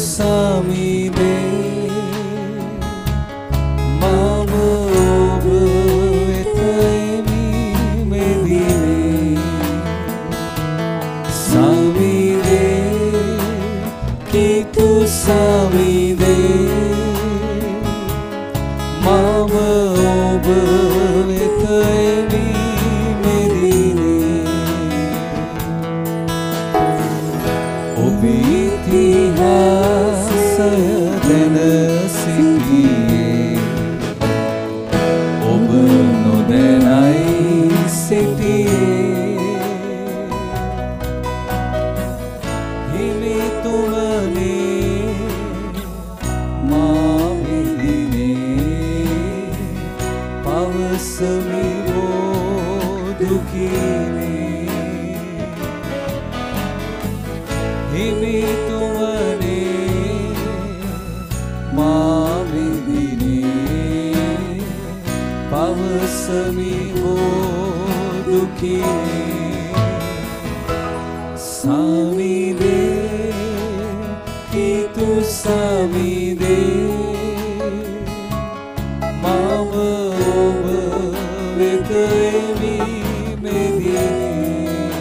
සමිදේ මම ඔබ වෙත එමි මෙදිනේ සමිදේ කිතු සමිදේ මම ඔබ වෙත එමි මෙදිනේ ඔබේ ඉතිහාසය දැන සිටියේ ඔබ නොදැනයි සිටියේ හිමිතුමනේ මා මෙදිනේ පවසමි දුකිනේ හිමිතුමනේ මා මෙදිනේ පවසමි දුකිනේ සමිදේ කිතු සමිදේ මම ඔබ වෙත එමි මෙදිනේ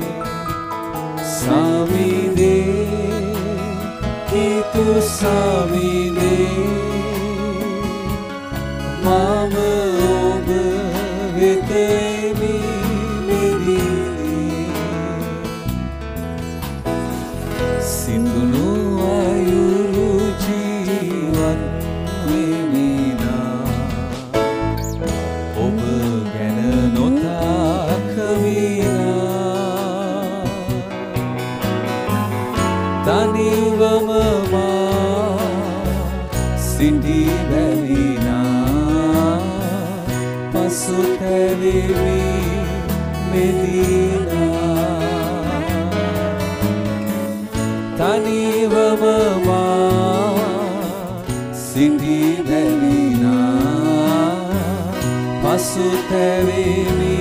සමිදේ කිතු සමිදේ මම ඔබ වෙත එමි මෙදිනේ සිඳුණු අයුරු ජීවත් වෙමිනා ඔබ ගැන නොතක විනා තනිවම මා සිටි බැවිනා පසුතැවෙමි මෙදිනා තනිවම මා සිටි බැවිනා පසුතැවෙමි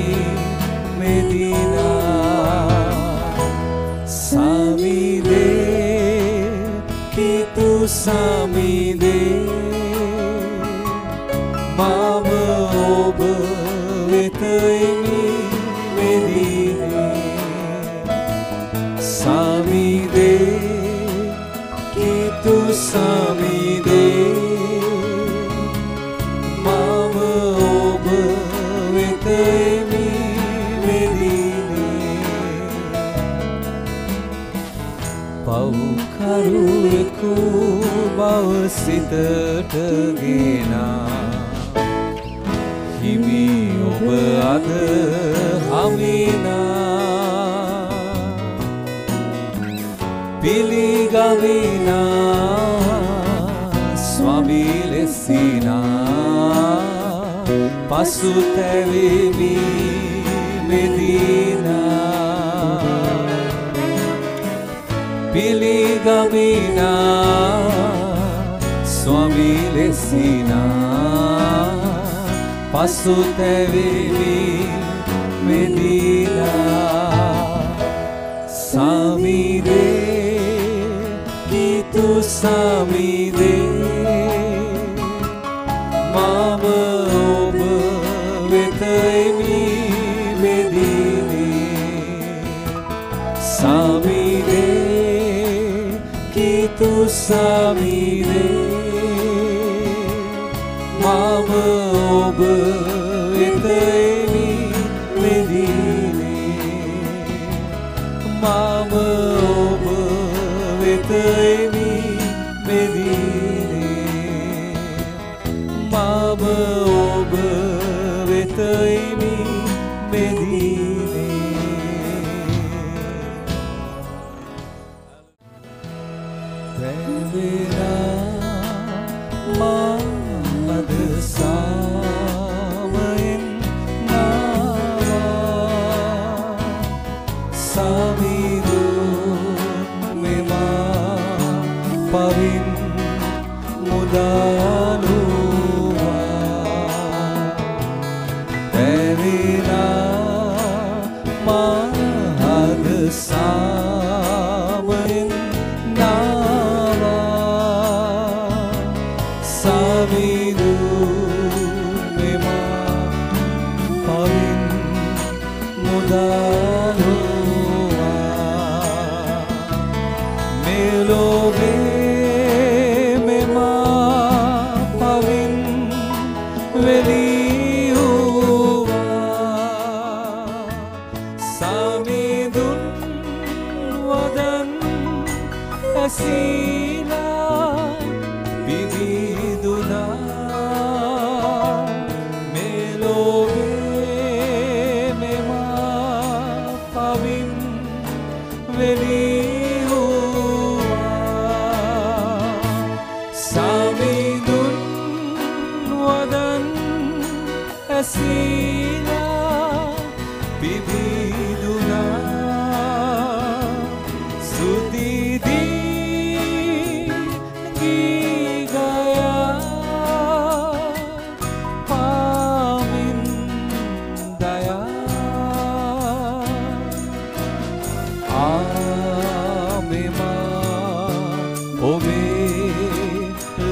මෙදිනා සමිදේ කිතු සමිදේ මම ඔබ වෙත එමි මෙදිනේ සමිදේ කිතු සමිදේ මම ඔබ වෙත එමි මෙදිනේ පව්කරුවෙකු බව සිතට ගෙනා හිමි ඔබ අද හමිනා පිළිගමිනා ස්වාමී ලෙසිනා පසුතැවෙමි මෙදිනා පිළිගමිනා ස්වාමී ලෙසිනා පසුතැවෙමි මෙදිනා සමිදේ කිතු සමිදේ මම ඔබ වෙත එමි මෙදිනේ සමිදේ කිතු සමිදේ මම ඔබ වෙත එමි මෙදිනේ මම ඔබ වෙත එමි මෙදිනේ මම ඔබ වෙත එමි මෙදිනේ දෙවිනා මද සාමයෙන් නාවා සමිදුත් මෙමා පවින් මුදානුවා දෙවිනා මද සාමයෙන් නාවා ඇසීලා විවිදුනා මේ ලෝකේ මෙමා පවින් වෙලී වූවා සමිඳුන් වදන් ඇසීලා විවිදුනා සුදිදී ගී ගයා පාමින් දයා ආමෙමා ඔබේ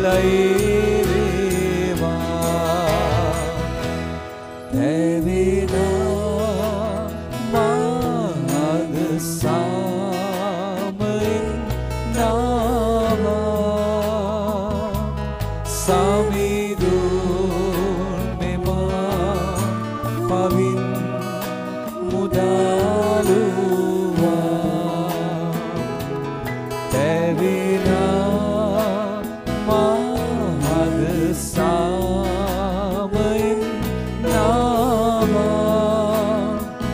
ලයිරේවා පැවිනා මහද සාමෙන් නාවා සමිඳුන් මෙමා පවින් මුදාලුවා පැවිනා මහද සාමෙන් නාවා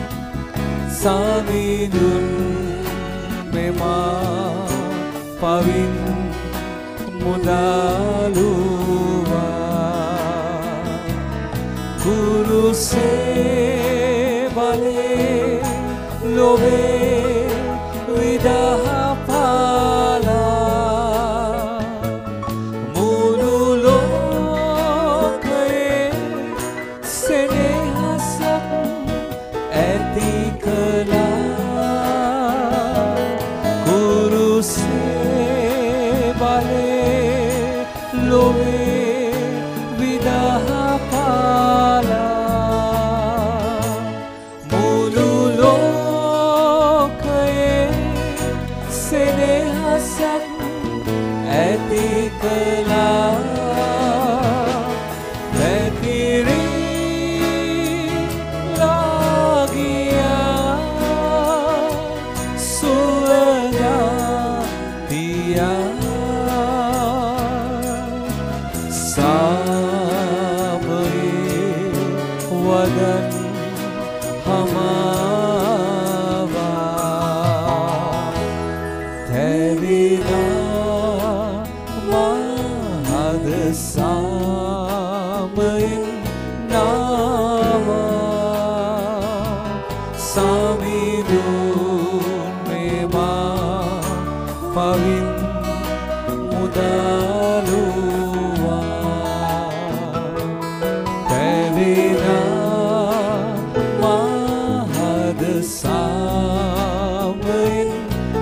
සමිඳුන් මෙමා පවින් මුදාලුවා කුරුසේ බලේ ලොවේ විදහපාලා මුළු ලෝකයේ සෙනෙහසක් ඇති කළා කුරුසේ බලේ ලොවේ විදහපාලා මුළු ලෝකයේ සෙනෙහසක් ඇති කළා පැතිරිලා ගියා සුවඳියා සාමයේ වදන් හමාවා තැවිනා මහද සාමයෙන් නාවා සමිඳුන් මෙමා පවින් මුදාලුවා පැවිනා මහද සාමයෙන්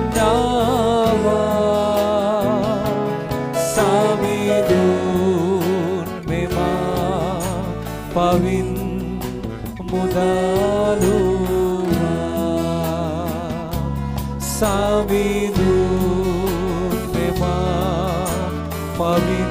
නාවා සමිඳුන් මෙමා පවින් මුදාලුවා සමිඳුන් මෙමා පවින්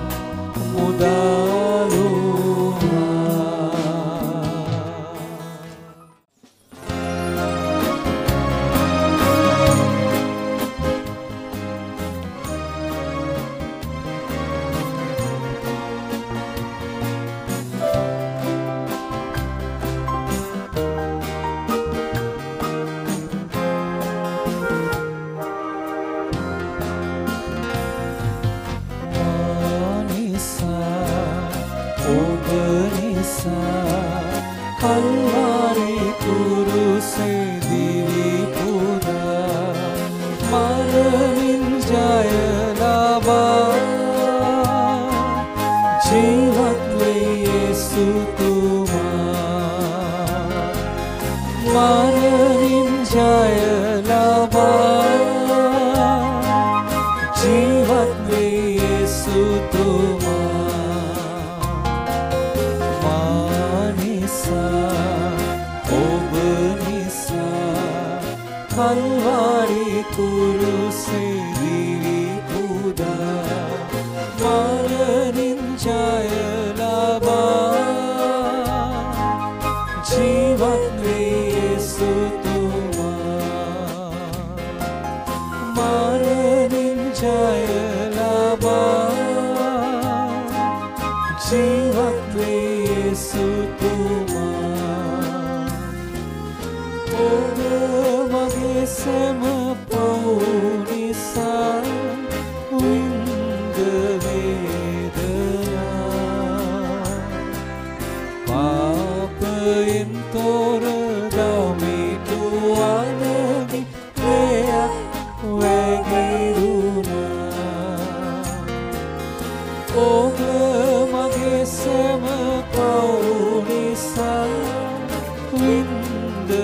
කල්වාරි කුරුසේ දිවි පුදා මරණින් ජය ලබා ජීවත් වේ යේසුතුමා මරණින් ජය ලබා ජීවත් වේ යේසුතුමා ඔබ නිසා කල්වාරි කුරුසේ දිවි පුදා මරණින් ජය ලබා ජීවත් වේ යේසුතුමා මරණින් සම පෞනිසා වින්ද වේදනා පාපයෙන් තොර දමිතු අනගි ලෙයක් වැගිරුණා ඔබ මගේ සම පෞනිසා වින්ද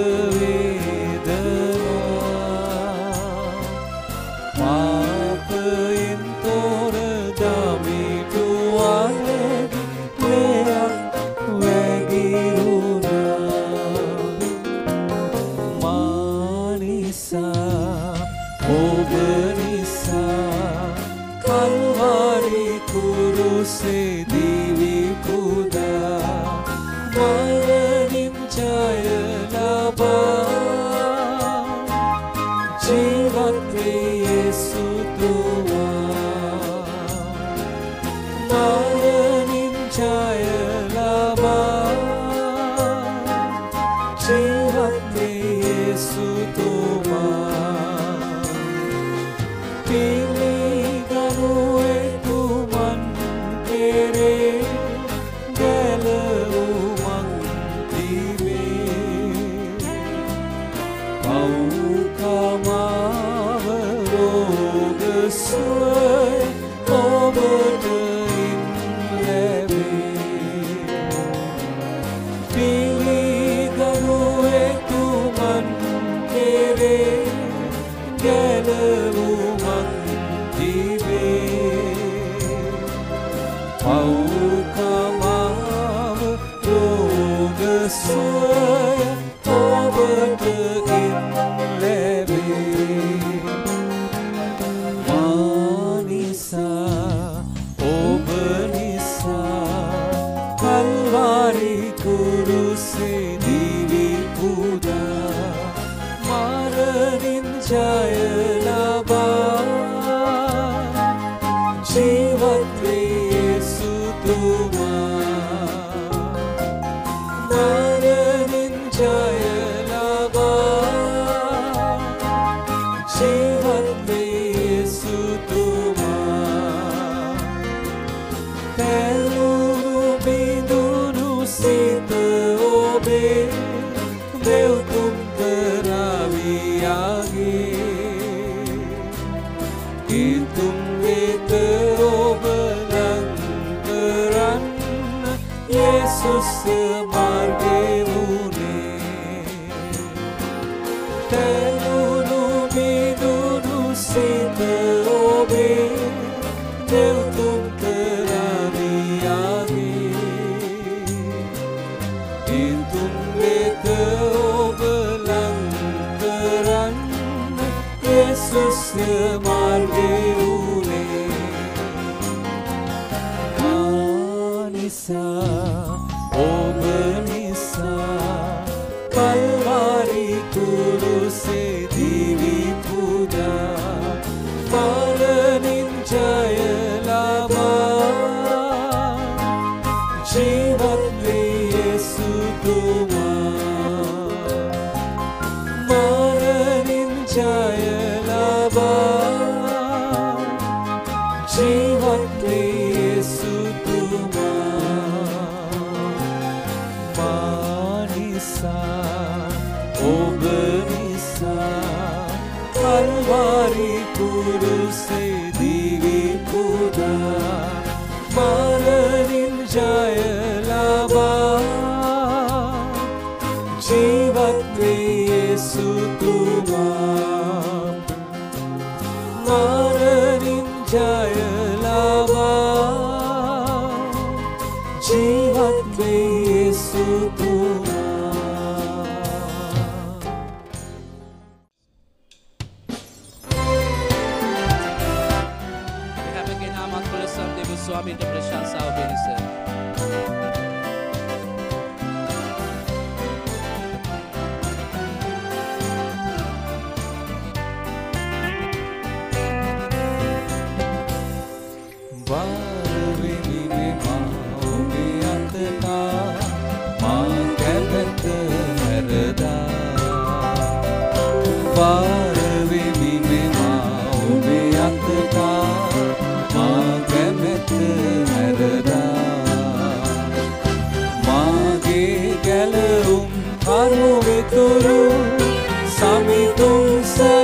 Bye.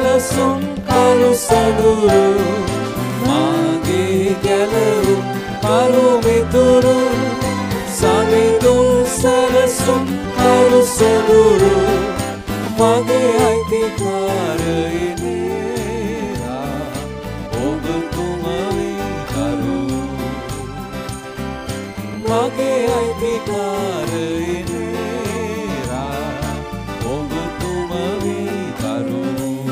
සැලසුම් කරු සොඳුරු මාගේ ගැලවුම් කරු මිතුරු සමිඳුන් සැලසුම් කරු සොඳුරු මගේ අයිතිකාරයනේරා ඔබ තුමවි කරු මගේ අයිතිකාරයනේරා ඔබ තුමවි කරු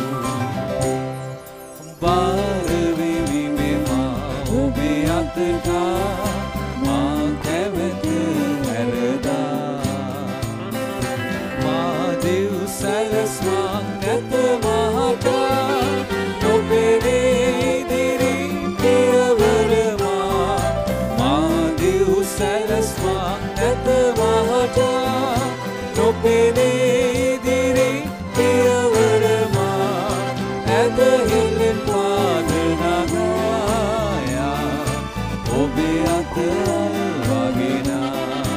බාරවෙවි මෙමා ඔබේ අතටා මා කැමැත හැරදා මා දෙව් සැලස්මක් නැත මහතා නොපෙනේ ඉදිරි පියවරමා මා දෙව් සැලස්මක් නැත මහතා නොපෙනේ ඉදිරි පියවරමා ඇදහිල්ලෙන් පාද නගායා ඔබේ අත අල්වාගෙනා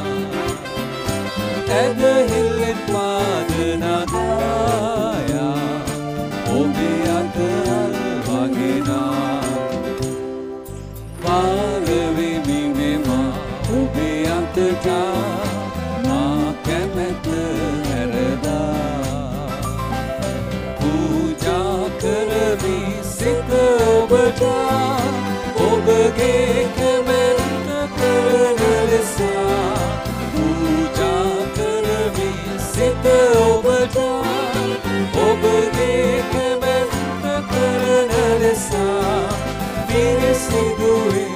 ඇදහිල්ලෙන් පාද නගායා ඔබේ අත අල්වාගෙනා පාරවෙමි මෙමා ඔබේ අතටා මා කැමැත හැරදා පූජා කරමි සිත ඔබටා ඔබගේ කැමැත්ත කරන ලෙසා පූජා කරමි සිත ඔබටා ඔබගේ කැමැත්ත කරන ලෙසා පිරිසිදුවේ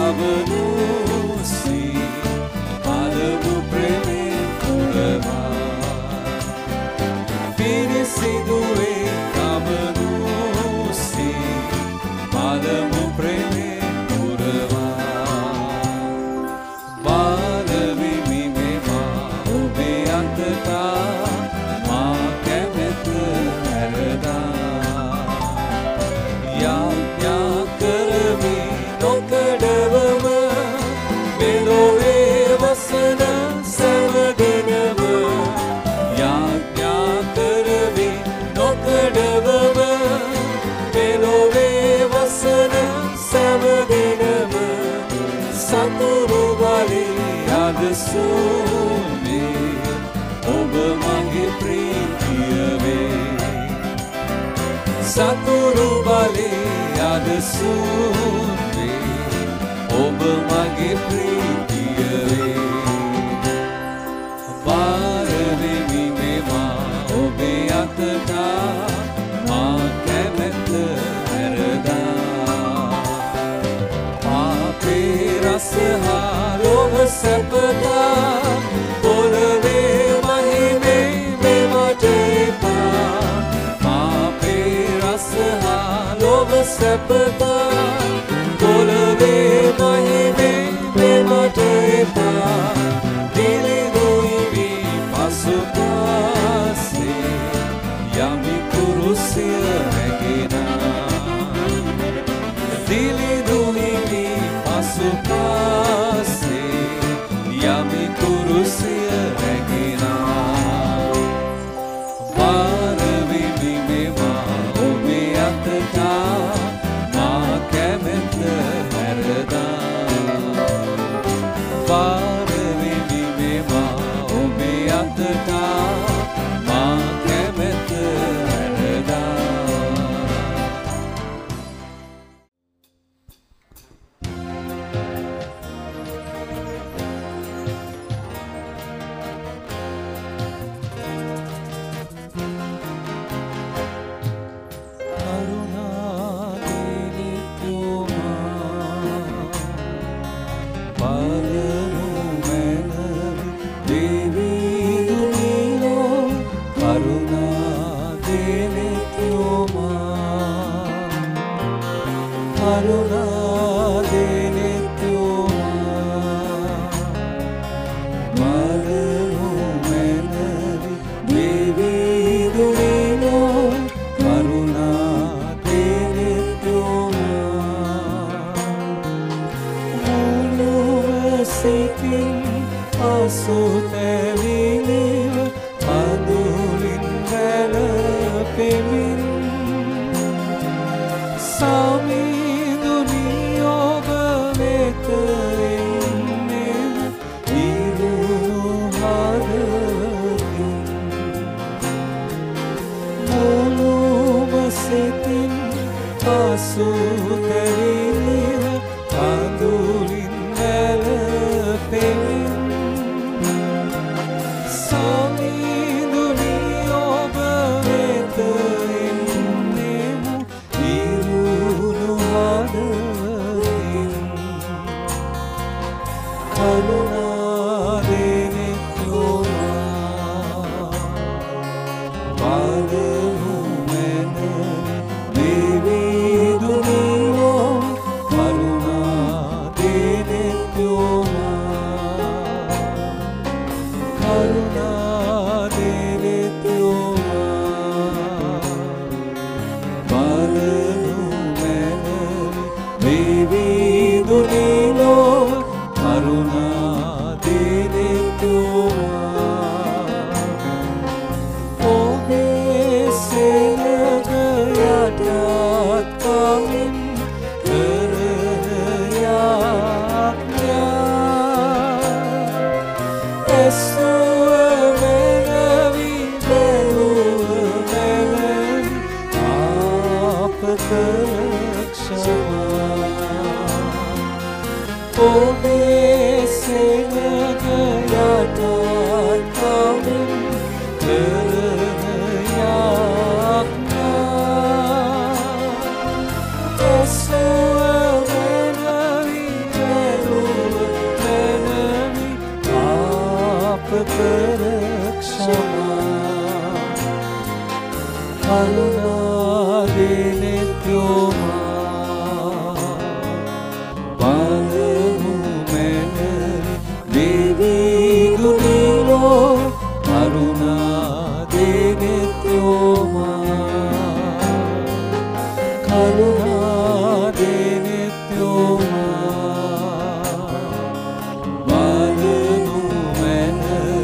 තවනුසී පළමු ප්‍රේමයෙන් පුරවා පිරිසිදුවේ තවනුසී පළමු ප්‍රේමයෙන් පුරවා බාරවෙමි මෙමා ඔබේ අතටා මා කැමැත හැරදා යාඥා කරමි නොකඩවම මෙලොවේ වසන සෑම යාඥා කරමි නොකඩවම මෙලොවේ වසන සෑම සතුරු බලේ අදසුනේ ඔබ මගේ ප්‍රීතිය වේ සතුරු බලේ අදසුනේ ඔබ මගේ ප්‍රීතිය වේ බාරවෙමි මෙමා ඔබේ අතටා මා කැමැත හැරදා පාපේ රස හා ලෝභ සැපතා පොළවේ මහිමේ මෙමට එපා පාපේ රස හා ලෝභ සැපතා පොළවේ මහිමේ මෙමට එපා දිලිදුයිවි පසුපාසේ යමි කුරුසිය රැගෙනා දිලිදුයිවි පසුපාසේ යමි කුරුසිය රැගෙනා බාරවෙමි මෙමා ඔබේ අතටා මා කැමැත හැරදා බාරවෙමි මෙමා ඔබේ අතටා මා කැමැත හැරදා සුතැවිලිව අඳුරින් වැළපෙමින් සිතින් අසුතැවිලිව අඳුරින් වැළපෙමින් සමිඳුනි ඔබ වෙත එන්නෙමු ඉරුණු හදවතින් කරුණා දෙනෙත් යොමා බලමු මැන දෙවිදුනි ඔබ කරුණා දෙනෙත් යොමා කරුණා දෙනෙත් යොමා බලමු මැන දෙවිදුනි ඔබ කරුණා දෙනෙත් යොමා ඔබේ සෙනග යටත් කමින් කරන යාඥා ඇසුව මැනවි බැලුව මැනවි අප කළ ක්ෂමා ඔබේ සෙනග යටත් කමින් කරන යාඥා ඇසුව මැනවි බැලුව මැනවි අප කළ ක්ෂමා කරුණා දෙනෙත් යොමා බලමු මැන දෙවිදුනි ඔබ කරුණා දෙනෙත් යොමා කරුණා දෙනෙත් යොමා බලමු මැන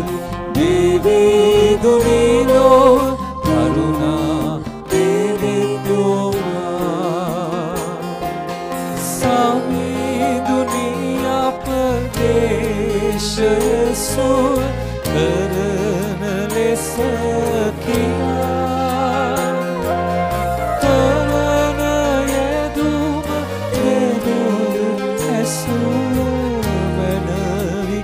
දෙවිදුනි ඔබ කරුණා දෙනෙත් යොමා සමිඳුනි අප දේශය සුව කරන ලෙස කියා කරන යෙදුම දෙනුදු ඇසුව මැනවි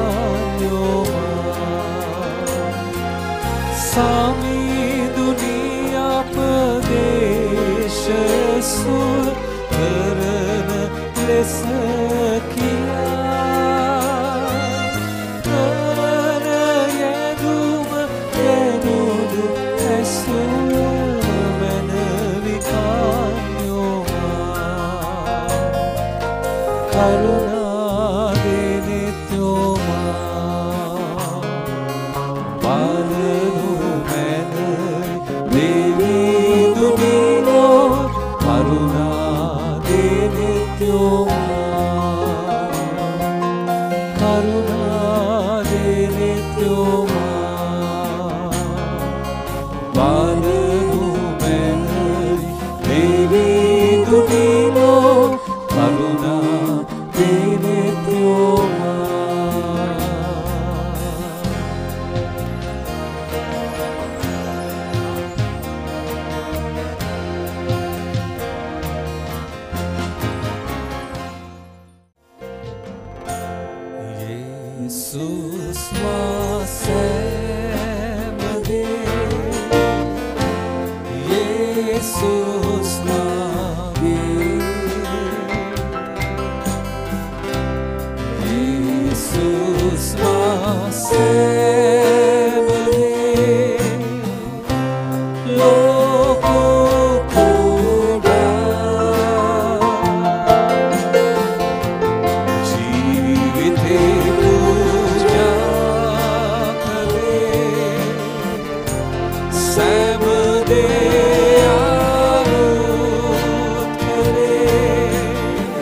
කායෝමා සමිඳුනි අප දේශය සුව කරන ලෙස කියා කරන යෙදුම දෙනුදු ඇසුව මැනවි කායෝමා කරුණා දෙනෙත් යොමා බලමු මැන දෙවිදුනි ඔබ කරුණා දෙනෙත් යොමා කරුණා දෙනෙත් යොමා බලමු මැන දෙවිදුනි ඔබ කරුණා දෙනෙත් යොමා Jesus මා සෑමදේ Jesus මාගේ Jesus මා සෑමදේ ලෝක කුඩා ජීවිතේ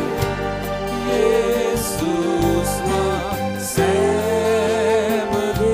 Jesus, my Savior.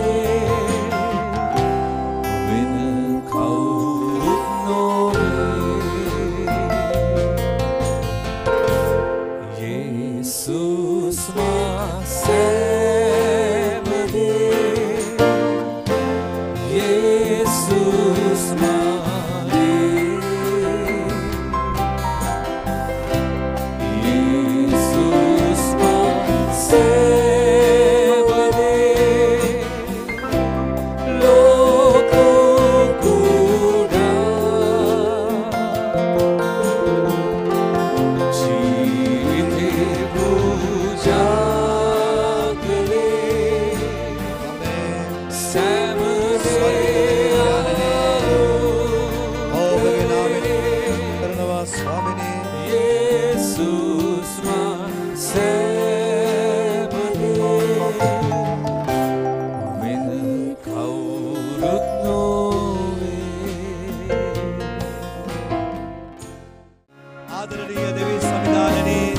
ආදරණීය දෙවි සමිදානනේ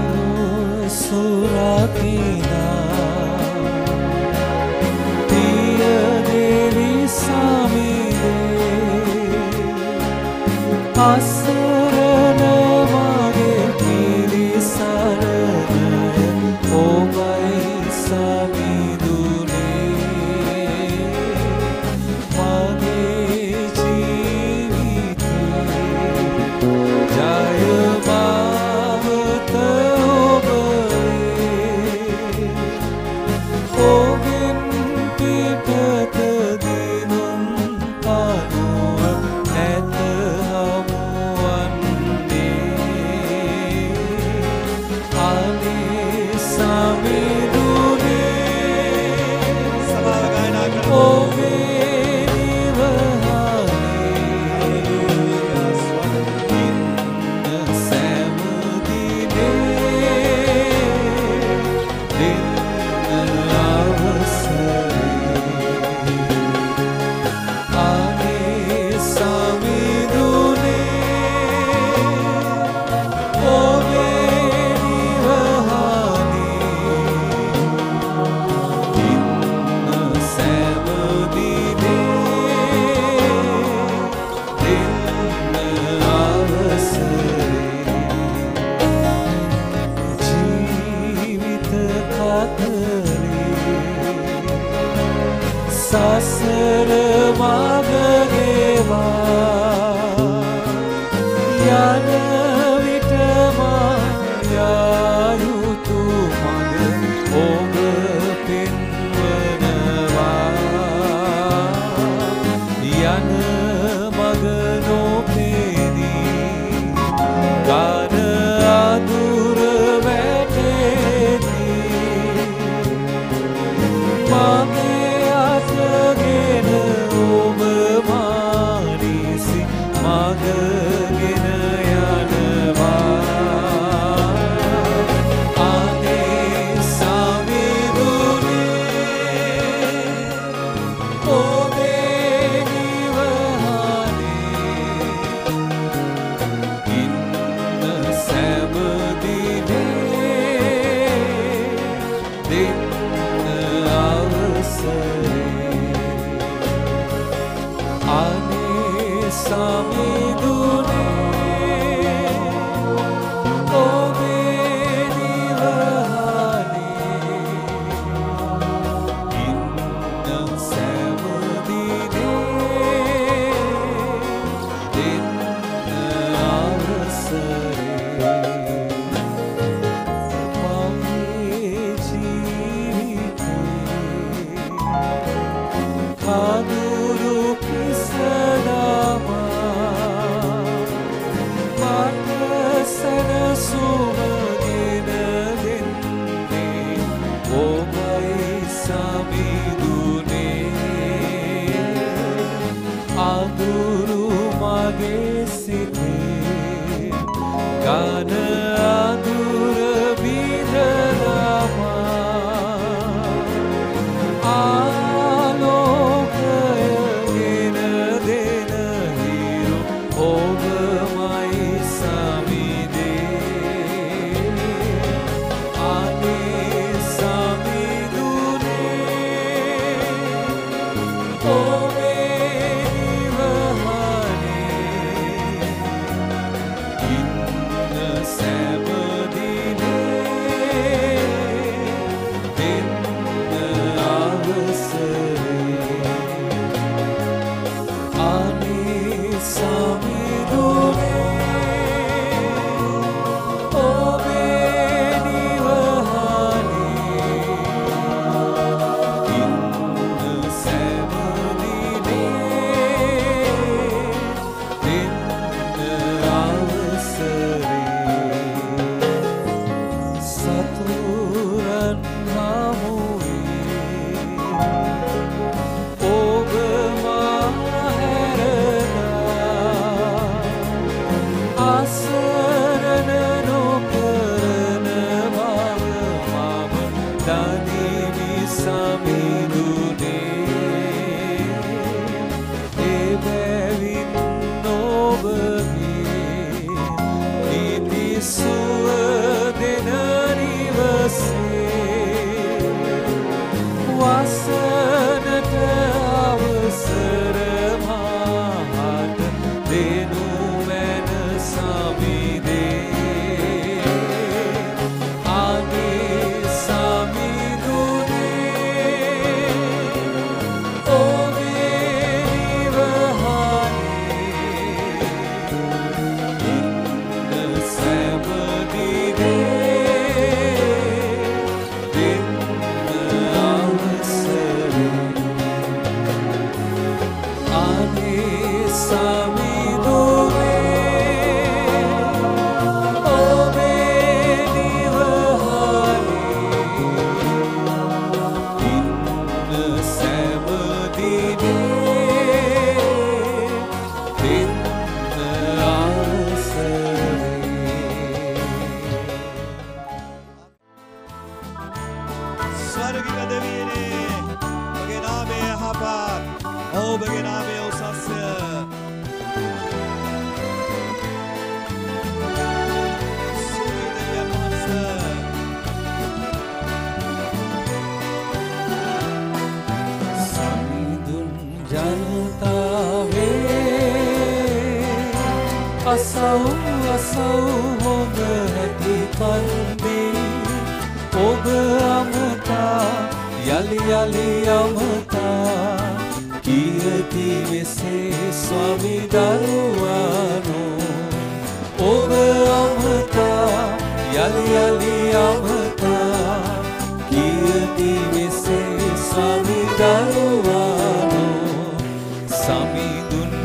සුරකිනා පිය දෙවි සමිදේ අසරණ මගේ පිරිසරණ ඔබයි සමිඳුනේ මගේ ජීවිතේ ජය මාවත ඔබේ ඔබෙන් පිටත දිනුම් පනුව නැත හමුවන්නේ අනේ සමිඳුනේ සමාව ගායනා කරමු. ඔබේ නිවහනේ ඉන්න සෑම දිනේ දෙන්න අවසරේ අනේ සමිඳුනේ ඔබේ නිවහනේ ඉන්න සෑම සසර මගේවා යන විට මා යුතු මඟ ඔබ පෙන්වනවා යන මඟ නොපෙනී ගන අදුර වැටෙති මගේ අතගෙන ඔබ මානිසි මගගෙන යනවා අනේ සමිඳුනේ ඔබේ නිවහනේ ඉන්න සෑම දිනේ දෙන්න අවසරේ අනේ සමිඳුනේ ඔබේ නිවහනේ ඉන්න සෑම දිනේ දෙන්න අවසරේ මගේ ජීවිතේ කඳුරු පිසදමා මට සැනසුම ගෙන දෙන්නේ ඔබයි සමිඳුනේ අඳුරු මගේ සිතේ ගන අඳුර බිඳදමා ආලෝකයගෙන දෙන හිරු ඔබමයි සමිදේ අනේ සමිඳුනේ ඔබේ නිවහනේ ඉන්න සුව දෙන නිවසේ වසනට අවසර මාහට දෙනු මැන සමිදේ ආගේ සමිඳුනේ ඔබේ නිවහනේ ඉන්න සැමදිනේ දෙන්න අවසරේ ආගේ සමිඳුනේ ඔබේ නිවහනේ ඉන්න සැමදිනේ දෙන්න අවසරේ ස්වර්ගික දෙවියනේ ඔබගේ නාමය යහපත් ඔබගේ නාමය උසස්ය සුවි දෙවියන් වහන්සේ සමිඳුන් ජනතාවේ අසව් අසව් හොඳ හැටි කන්දී ඔබ අමතා යලි යලි අමතා කීර්ති මෙසේ ස්වාමි දරුවනෝ ඔබ අමතා යලි යලි අමතා කීර්ති මෙසේ ස්වාමි දරුවනෝ සමිඳුන්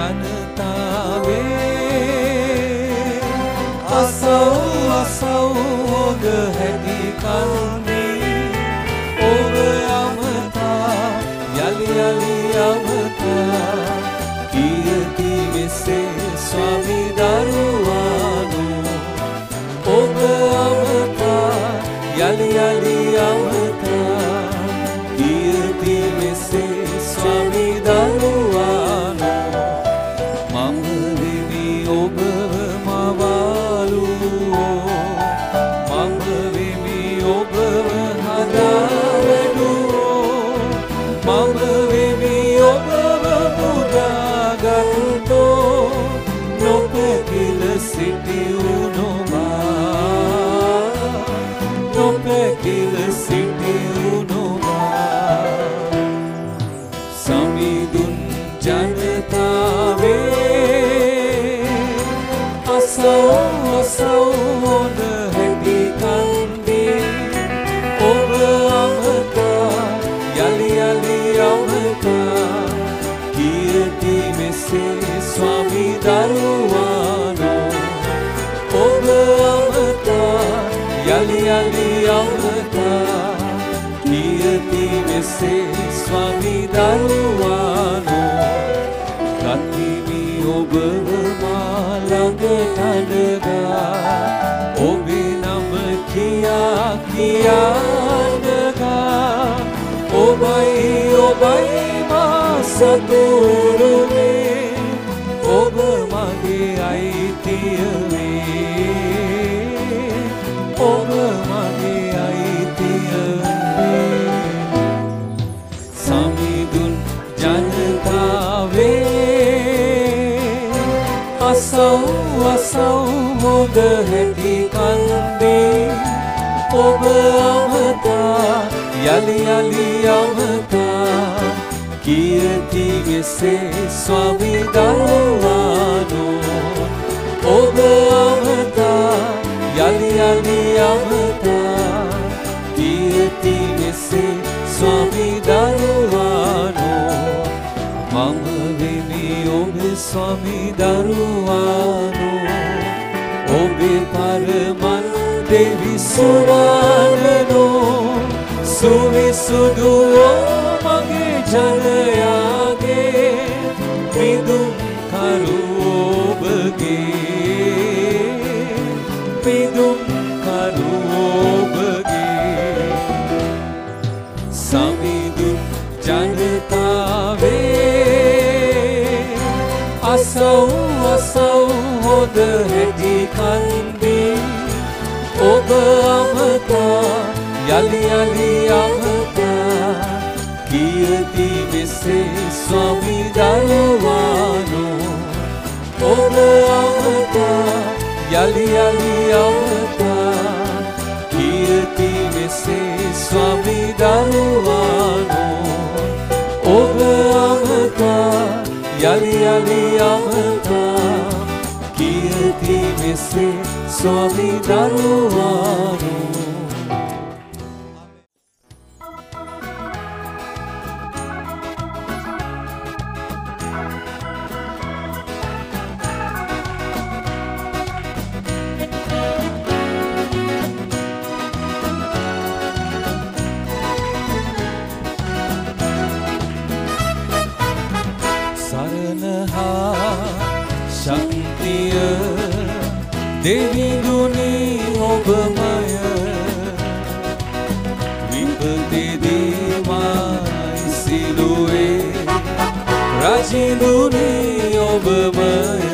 ජනතාවේ අසව් අසව් හොඳ හැටි කන්දී ඔබ අමතා යලි යලි අමතා කීර්ති මෙසේ ස්වාමි දරුවනෝ ඔබ අමතා යලි යලි අමතා කීර්ති මෙසේ ස්වාමි දරුවනෝ මම වෙමි ඔබව මවාලුවෝ මම වෙමි ඔබව හදාවැඩුවෝ මම වෙමි ඔබව මුදාගත්තෝ නොපැකිල සිටි උනොබා නොපැකිල සිටි උනොබා සමිඳුන් ජනතාවේ අසව් අසව් හොඳ හැටි කන්දී ඔබ අමතා යලි යලි අමතා කීර්ති මෙසේ ස්වාමි දරුවනෝ ඔබ අමතා යලි යලි අමතා කීර්ති මෙසේ ස්වාමි දරුවනෝ ගතිමි ඔබව මා ළඟට නගා ඔබේ නම කියා කියානගා ඔබයි මා සතුරුනේ ඔබ මගේ අයිතිය වේ ඔබ මගේ අයිතිය වේ සමිඳුන් ජනතාවේ අසව් අසව් හොඳ හැටි කන්දී ඔබ අමතා යලි යලි අමතා කීර්ති මෙසේ ස්වාමි දරුවනෝ ඔබ අමතා යලි යලි අමතා කීර්ති මෙසේ ස්වාමි දරුවනෝ මම වෙමි ඔබ ස්වාමි දරුවනෝ ඔබේ පරමන් දෙවි සුවනෝ සුවිසුදුවෝ මගේ ජනයාගේ මිදුම් කරු ඔබගේ මිදුම් කරු ඔබගේ සමිඳුන් ජනතාවේ අසව් අසව් හොඳ හැටි කන්දී යලි යලි අමතා කීර්ති මෙසේ ස්වාමි දරුවානෝ ඔබ අමතා යලි යලි අමතා කීර්ති මෙසේ ස්වාමි දරුවානෝ ඔබ අමතා යලි යලි අමතා කීර්ති මෙසේ ස්වාමි දරුවානෝ දෙවිඳුනි ඔබමය විපතේදී මයි සිළුවේ රජිඳුනි ඔබමය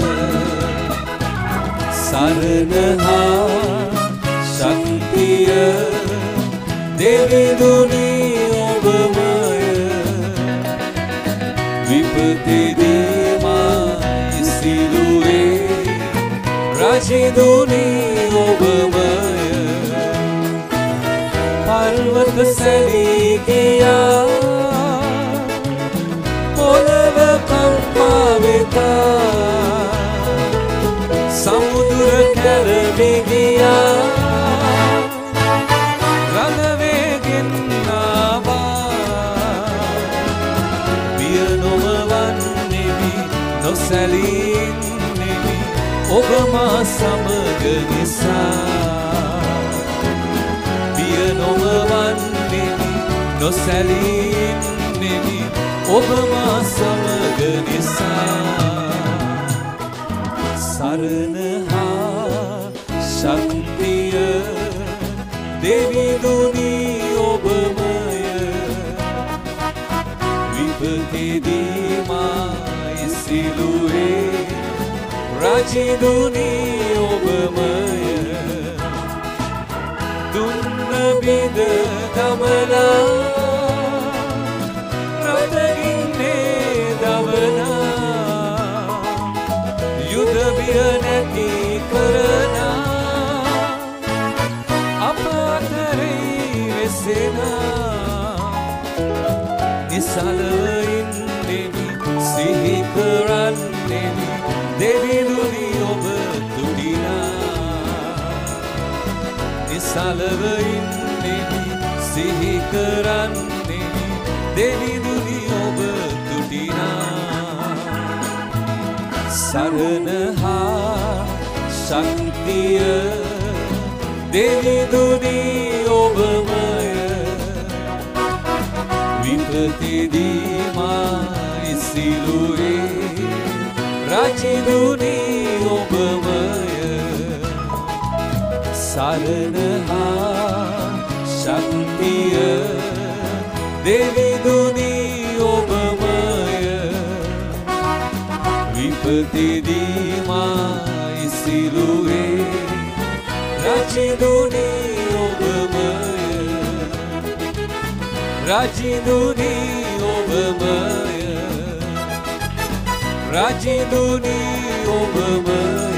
සරණ හා ශක්තිය දෙවිඳුනි ඔබමය විපතේදී මයි සිළුවේ රජිඳුනි ඔබමය පර්වත සැලී ගියා පොළව කම්පා වෙතා සමුදුර කැරවි ගියා රළ වේගෙන් ආවා බිය නොවන්නෙමි නොසැලී ඔබ මා සමග නිසා බිය නොවන්නෙමි නොසැලීන්නෙමි ඔබ මා සමග නිසා සරණ හා ශක්තිය දෙවිඳුනි ඔබමය විපතේදී මයි සිළුවේ රජිඳුනි ඔබමය දුන්න බිඳ දමලා රටගින්නේ දවනා යුද බිය නැති කරනා අප අතරේ වෙසෙනා නිසලව ඉන්නෙමි සිහි කරන්නෙමි දෙවිඳුනි ඔබ තුඩිනා නිසලව ඉන්නෙමි සිහි කරන්නෙමි දෙවිඳුනි ඔබ තුඩිනා සරණ හා ශක්තිය දෙවිඳුනි ඔබමය විපතේදී මයි සිළුවේ රජිඳුනි ඔබමය සරණ හා ශක්තිය දෙවිඳුනි ඔබමය විපතේදී මයි සිළුවේ රජිඳුනි ඔබමය රජිඳුනි ඔබමය රජිඳුනි ඔබමය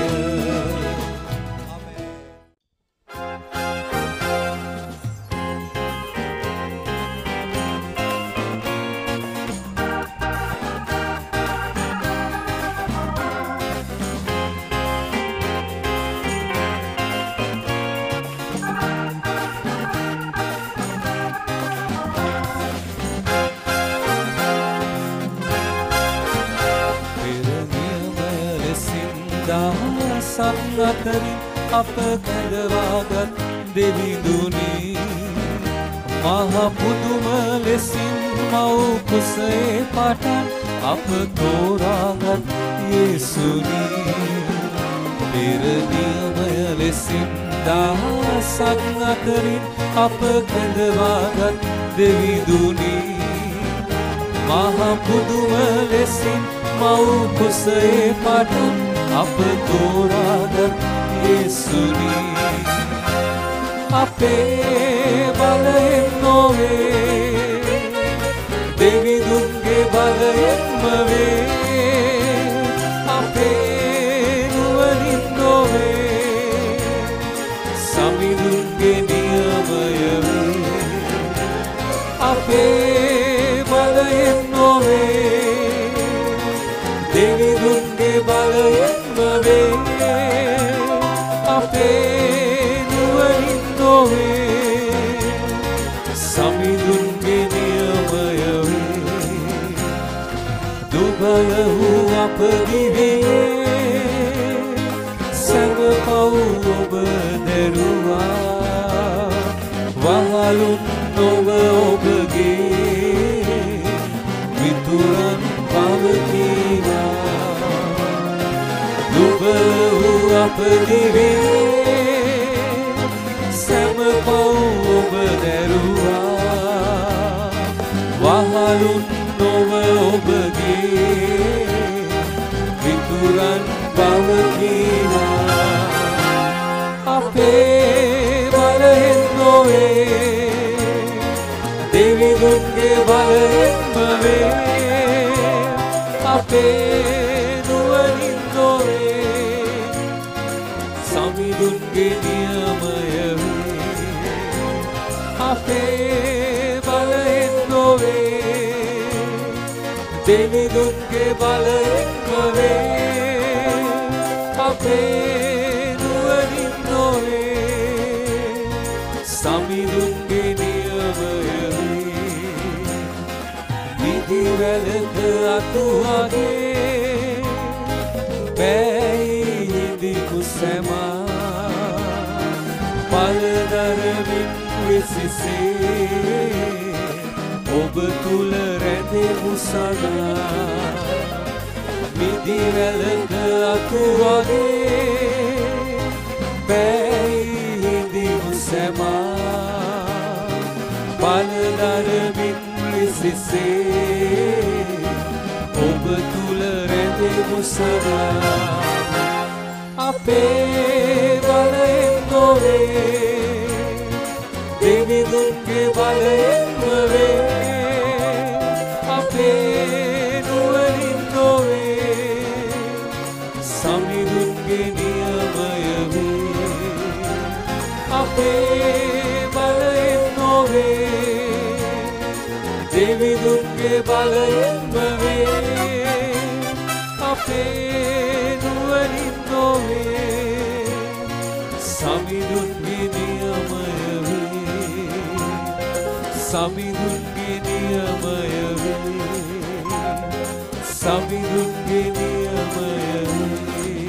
අතරින් අප කැඳවාගත් දෙවිඳුනි මහ පුදුම ලෙසින් මව් කුසේ පටන් අප තෝරාගත් යේසුනි පෙර නියමය ලෙසින් දහසක් අතරින් අප කැඳවාගත් දෙවිඳුනි මහ පුදුම ලෙසින් මව් කුසේ පටන් අප තෝරාගත් යේසුනි අපේ බලයෙන් නොවේ දෙවිඳුන්ගේ බලයෙන්ම වේ අපේ නුවණින් නොවේ සමිඳුන්ගේ නියමය වේ අපේ බලයෙන් නොවේ දෙවිඳුන්ගේ බලයෙන්ම වේ අපේ නුවණින් නොවේ සමිඳුන්ගේ නියමය වේ දුබල වූ අප දිවියේ සැම පව් ඔබ දැරුවා වහලුන් නොව ඔබගේ මිතුරන් පවතිවා දුබල වූ අප දිවියේ සැම පව් ඔබ දැරුවා වහලුන් නොව ඔබගේ මිතුරන් පවතිවා අපේ බලයෙන් නොවේ දෙවිඳුන්ගේ බලයෙන්ම වේ අපේ නුවණින් නොවේ සමිඳුන්ගේ නියමය වේ අපේ බලයෙන් නොවේ දෙවිඳුන්ගේ බලයෙන්ම වේ අපේ නුවණින් නොවේ සමිඳුන්ගේ නියමය විදිවැලක අතුවගේ බැයි හිඳි කුසැමා පලදරමින් විසිසේ ඔබ තුළ රැඳෙමු සදා විදිවැලක අතුවගේ බැයි හිඳි කුසැමා පලදරමින් විසිසේ ඔබ තුළ රැඳෙමු සදා අපේ බලයෙන් නොවේ දෙවිඳුන්ගේ බලයෙන්ම වේ අපේ නුවණින් නොවේ සමිඳුන්ගේ නියමය වේ අපේ බලයෙන් නොවේ දෙවිඳුන්ගේ බලයෙන්ම වේ අපේ නුවණින් නොවේ සමිඳුන්ගේ නියමය වේ සමිඳුන්ගේ නියමය වේ සමිඳුන්ගේ නියමය වේ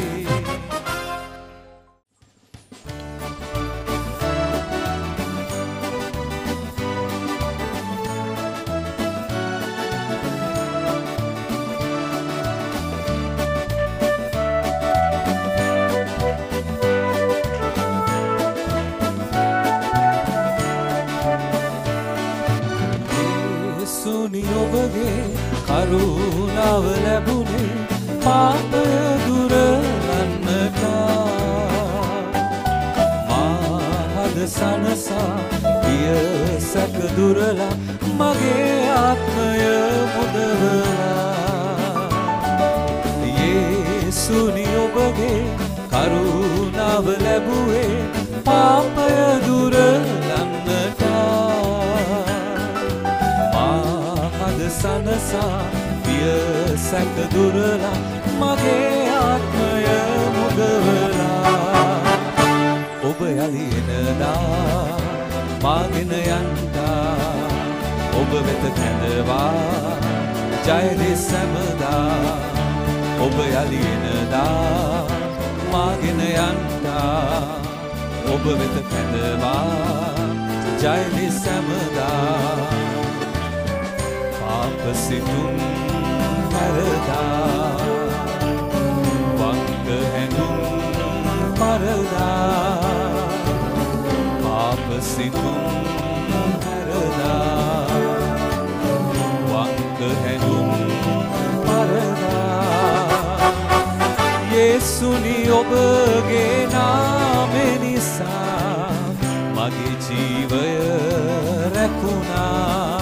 කරුණාව ලැබුණේ පාපය දුරලන්නට මාහද සනසා පිය සැක දුරලා මගේ ආත්මය මුදවලා යේසුනි ඔබගේ කරුණාව ලැබුවේ පාපය දුරලන්නට සනසා පිය සැක දුරලා මගේ ආත්මය මුදවලා ඔබ යලි එනදා මාගෙන යන්නා ඔබ වෙත කැඳවා ජය දේ සැමදා ඔබ යලි එනදා මාගෙන යන්නා ඔබ වෙත කැඳවා ජය දේ සැමදා සිතුම් පරදා වංග හැඳුම් පරදා පාප සිතුම් පරදා වංග හැඳුම් පරදා යේසුනි ඔබගේ නාමෙ නිසා මගේ ජීවය රැකුණා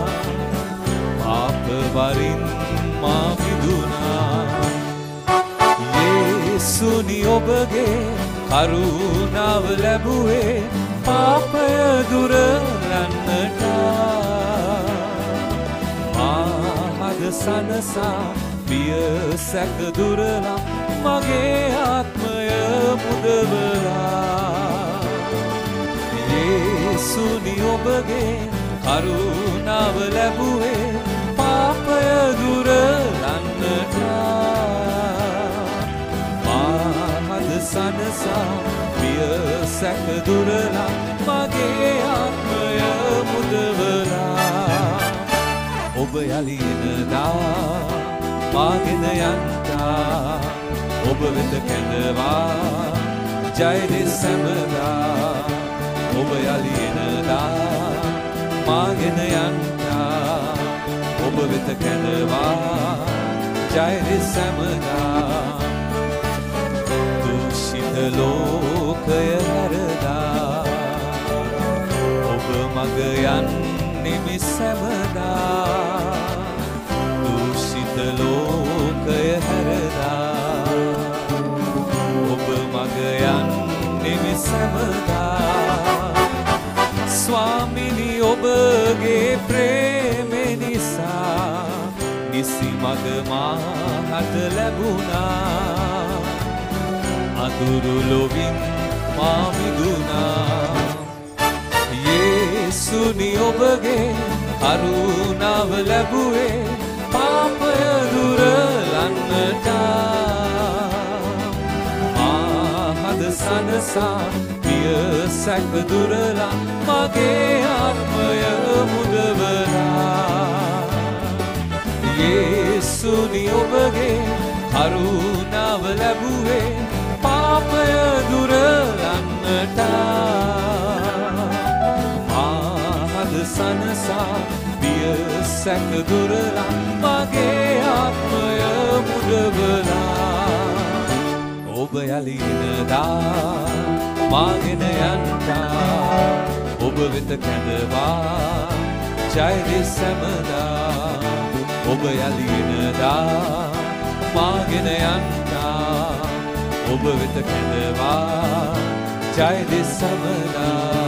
පාප වරින් මා මිදුණා යේසුනි ඔබගේ කරුණාව ලැබුවේ පාපය දුරලන්නට මහද සනසා පිය සැක දුරලා මගේ ආත්මය මුදවලා යේසුනි ඔබගේ කරුණාව ලැබුවේ පාපය දුරලන්නට මහද සනසා පිය සැක දුරලා මගේ ආත්මය මුදවලා ඔබ යලි එනදා මාගෙන යන්තා ඔබ වෙත කැඳවා ජය දෙසමදා ඔබ යලි එනදා මාගෙන යන්තා ඔබ වෙත කැඳවා ජය දෙසමදා දුෂිත ලෝකය හැරදා ඔබ මග යන්නේ සැමදා දුෂිත ලෝකය හැරදා ඔබ මග යන්නේ සැමදා ස්වාමිනි ඔබගේ ප්‍රේමය නිසා නිසි මග මාහට ලැබුණා අඳුරු ලොවින් මා මිදුණා යේසුනි ඔබගේ කරුණාව ලැබුවේ පාපය දුරලන්නට මහද සනසා පිය සැක දුරලා මගේ ආත්මය මුදවලා යේසුනි ඔබගේ කරුණාව ලැබුවේ පාපය දුරලන්නට මහද සනසා පිය සැක දුරලා මගේ ආත්මය මුදවලා ඔබ යලි එනදා මාගෙන යන්තා ඔබ වෙත කැඳවා ජය දෙසමදා ඔබ යලි එනදා මාගෙන යන්තා ඔබ වෙත කැඳවා ජය දෙසමදා